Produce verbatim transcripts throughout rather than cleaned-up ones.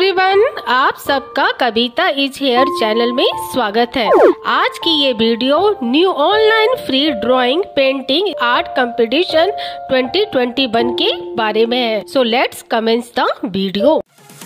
Everyone, आप सबका कविता is here channel में स्वागत है। आज की ये video new online free drawing painting art competition twenty twenty one के बारे में है। So let's commence the video.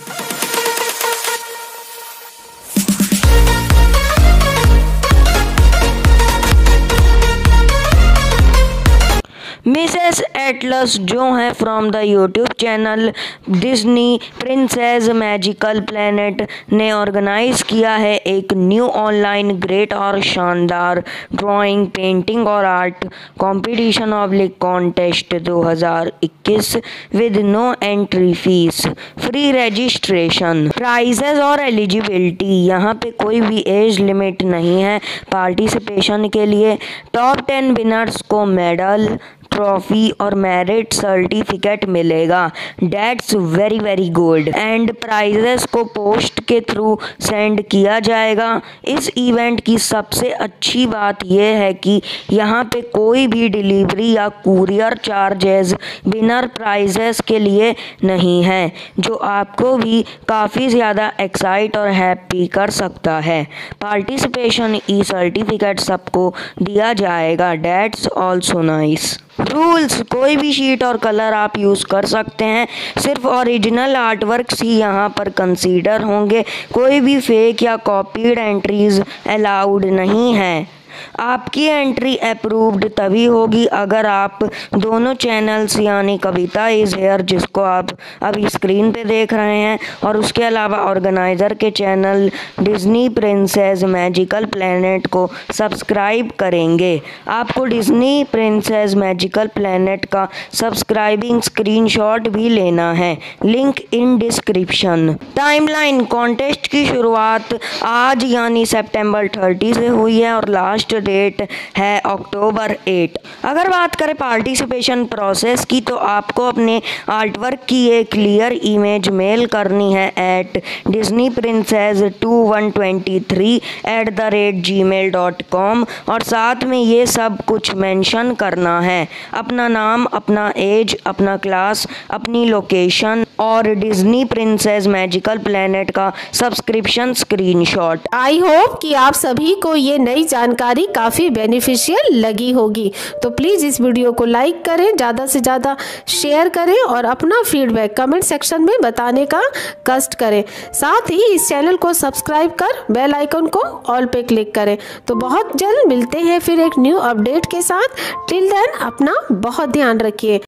Mrs Atlas जो हैं from the YouTube channel Disney princess magical planet ने ऑर्गेनाइज किया है एक न्यू ऑनलाइन ग्रेट और शानदार ड्राइंग पेंटिंग और आर्ट कंपटीशन ऑब्लिक कॉन्टेस्ट दो हज़ार इक्कीस with no entry fees, free registration, prizes और एलिजिबिलिटी। यहाँ पे कोई भी एज लिमिट नहीं है पार्टिसिपेशन के लिए। टॉप टेन विनर्स को मेडल, ट्रॉफी और मेरिट सर्टिफिकेट मिलेगा। Dates very very good and prizes को पोस्ट के थ्रू सेंड किया जाएगा। इस इवेंट की सबसे अच्छी बात यह है कि यहाँ पे कोई भी डिलीवरी या कुरियर चार्जेस विनर प्राइजेस के लिए नहीं है, जो आपको भी काफ़ी ज़्यादा एक्साइट और हैप्पी कर सकता है। पार्टिसिपेशन ई सर्टिफिकेट सबको दिया जाएगा। Dates also nice. रूल्स, कोई भी शीट और कलर आप यूज़ कर सकते हैं। सिर्फ ओरिजिनल आर्टवर्क्स ही यहाँ पर कंसीडर होंगे। कोई भी फेक या कॉपीड एंट्रीज अलाउड नहीं है। आपकी एंट्री अप्रूव्ड तभी होगी अगर आप दोनों चैनल्स यानी कविता इज़ हेयर, जिसको आप अभी स्क्रीन पे देख रहे हैं, और उसके अलावा ऑर्गेनाइज़र के channel Disney princess magical planet को सब्सक्राइब करेंगे। आपको डिज्नी प्रिंसेस मैजिकल प्लैनेट का सब्सक्राइबिंग स्क्रीनशॉट भी लेना है, link in description. Timeline, contest की शुरुआत आज यानी सितंबर तीस से हुई है और लास्ट डेट है अक्टूबर आठ। अगर बात करें पार्टिसिपेशन प्रोसेस की, तो आपको अपने आर्टवर्क की एक क्लियर इमेज मेल करनी है at Disney princess two one twenty three at the rate gmail dot com और साथ में ये सब कुछ मेंशन करना है, अपना नाम, अपना एज, अपना क्लास, अपनी लोकेशन और डिज्नी प्रिंसेस मैजिकल प्लैनेट का सब्सक्रिप्शन स्क्रीनशॉट। आई होप कि आप सभी को ये नई जानकारी काफी बेनिफिशियल लगी होगी। तो प्लीज इस वीडियो को लाइक करें, ज्यादा से ज्यादा शेयर करें और अपना फीडबैक कमेंट सेक्शन में बताने का कष्ट करें। साथ ही इस चैनल को सब्सक्राइब कर बेल आइकन को ऑल पे क्लिक करें। तो बहुत जल्द मिलते हैं फिर एक न्यू अपडेट के साथ। टिल देन अपना बहुत ध्यान रखिए।